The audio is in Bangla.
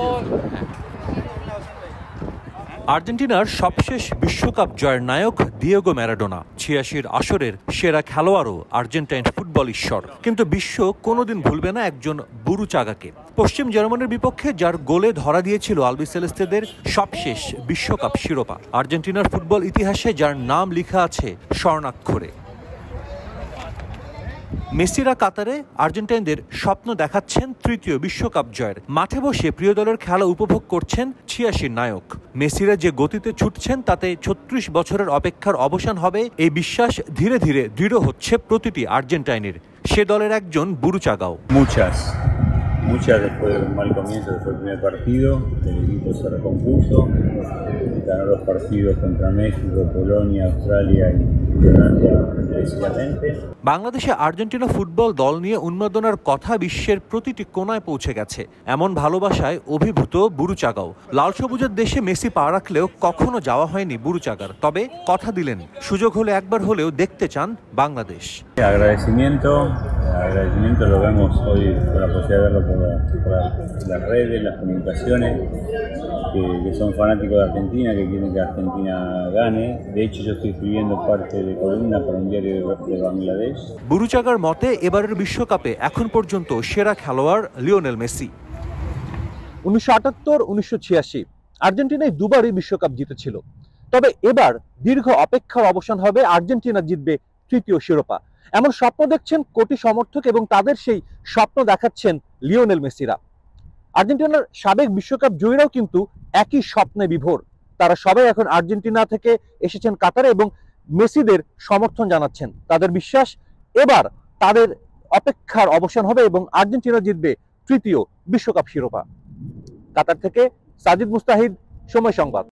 আর্জেন্টিনার সবশেষ বিশ্বকাপ জয়ের নায়ক দিয়েগো ম্যারাডোনা, ৮৬-র আসরের সেরা খেলোয়াড়ও আর্জেন্টাইন ফুটবল ঈশ্বর। কিন্তু বিশ্ব কোনোদিন ভুলবে না একজন বুরুচাগাকে, পশ্চিম জার্মানির বিপক্ষে যার গোলে ধরা দিয়েছিল আলবিসেলেস্তেদের সবশেষ বিশ্বকাপ শিরোপা। আর্জেন্টিনার ফুটবল ইতিহাসে যার নাম লেখা আছে স্বর্ণাক্ষরে। মেসিরা কাতারে আর্জেন্টাইনদের স্বপ্ন দেখাচ্ছেন তৃতীয় বিশ্বকাপ জয়ের। মাঠে বসে প্রিয় দলের খেলা উপভোগ করছেন ৮৬ নায়ক। মেসিরা যে গতিতে ছুটছেন তাতে ৩৬ বছরের অপেক্ষার অবসান হবে, এই বিশ্বাস ধীরে ধীরে দৃঢ় হচ্ছে প্রতিটি আর্জেন্টাইনের। সে দলের একজন বুরুচাগাও। Muchas después de un mal comienzo que fue el primer partido, el equipo se recompuso, ganó los partidos contra México, Polonia, Australia y Holanda precisamente. বাংলাদেশে আর্জেন্টিনা ফুটবল দল নিয়ে উন্মাদনার কথা বিশ্বের প্রতিটি কোণায় পৌঁছে গেছে। এমন ভালোবাসায় অভিভূত বুরুচাগাও। লাল সবুজের দেশে মেসি পা রাখলেও কখনো যাওয়া হয়নি বুরুচাগার, তবে কথা দিলেন সুযোগ হলে একবার হলেও দেখতে চান Bangladesh. Agradecimiento lo vemos hoy por la posibilidad de verlo por las redes, las comunicaciones, que son fanáticos de Argentina, que quieren que Argentina gane. De hecho, yo estoy escribiendo parte de columna para un diario de Bangladesh. বুরুচাগার মতে এবারের বিশ্বকাপে এখন পর্যন্ত সেরা খেলোয়াড় লিওনেল মেসি। ১৯৭৮, ১৯৮৬ আর্জেন্টিনায় দুবারই বিশ্বকাপ জিতেছিল, তবে এবার দীর্ঘ অপেক্ষার অবসান হবে, আর্জেন্টিনা জিতবে তৃতীয় শিরোপা। এমন স্বপ্ন দেখছেন কোটি সমর্থক এবং তাদের সেই স্বপ্ন দেখাচ্ছেন লিওনেল মেসিরা। আর্জেন্টিনার সাবেক বিশ্বকাপ জয়ীরাও কিন্তু একই স্বপ্নে বিভোর। তারা সবাই এখন আর্জেন্টিনা থেকে এসেছেন কাতারে এবং মেসিদের সমর্থন জানাচ্ছেন। তাদের বিশ্বাস এবার তাদের অপেক্ষার অবসান হবে এবং আর্জেন্টিনা জিতবে তৃতীয় বিশ্বকাপ শিরোপা। কাতার থেকে সাজিদ মুস্তাহিদ, সময় সংবাদ।